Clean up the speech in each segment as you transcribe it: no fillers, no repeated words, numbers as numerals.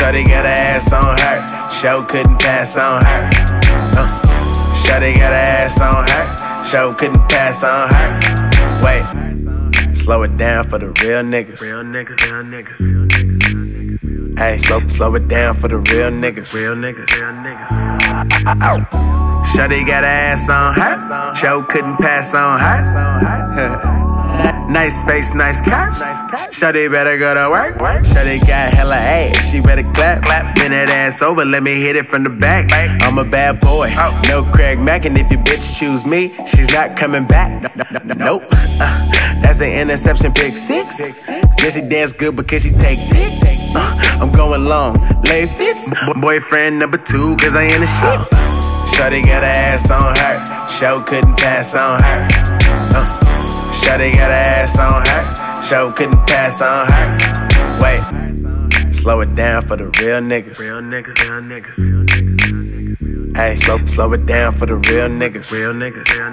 Shorty got her ass on her, show couldn't pass on her. Shorty got her ass on her, show couldn't pass on her. Wait, slow it down for the real niggas. Real niggas, real niggas. Hey, slow it down for the real niggas. Real niggas, real niggas. Shorty got her ass on her, show couldn't pass on her. Nice face, nice curves. Shorty better go to work. Shorty got hella ass, she better clap. Bend that ass over, let me hit it from the back. I'm a bad boy, no Craig Mack, and if your bitch choose me, she's not coming back. Nope. That's an interception, pick 6. Yeah, she dance good because she take dick. I'm going long, lay fits. Boyfriend number 2, cause I ain't a shit. Shorty got her ass on her, show couldn't pass on her. Shorty got her ass on her, show couldn't pass on her. Wait, slow it down for the real niggas. Real niggas, real niggas. Hey, slow it down for the real niggas. Real niggas, real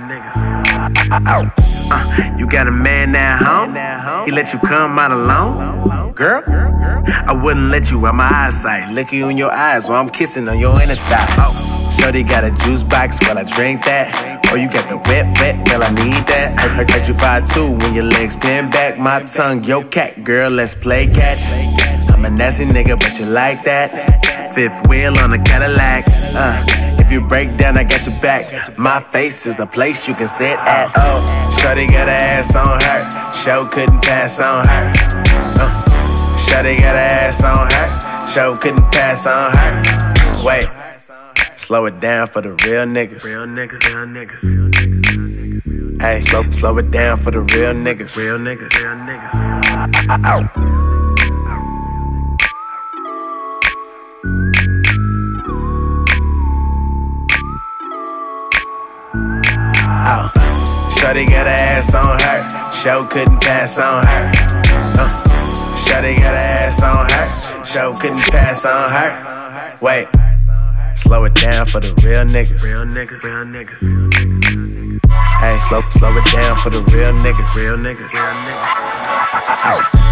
niggas. You got a man at home? He let you come out alone? Girl, I wouldn't let you out my eyesight. Look you in your eyes while I'm kissing on your inner thighs. Shorty got a juice box while I drink that. Oh, you got the wet, girl, I need that. Heard you 5'2" when your legs bend back. My tongue, your cat, girl, let's play catch. I'm a nasty nigga, but you like that. 5th wheel on a Cadillac. If you break down, I got your back. My face is a place you can sit at. Shorty got her ass on her, show couldn't pass on her. Shorty got her ass on her, show couldn't pass on her. Wait, slow it down for the real niggas. Real niggas, real niggas. Hey, slow it down for the real niggas. Real niggas, real niggas. Shorty got her ass on her, show couldn't pass on her. Shorty got her ass on her, show couldn't pass on her. Wait, slow it down for the real niggas. Real niggas, real niggas. Hey, slow it down for the real niggas. Real niggas, real niggas.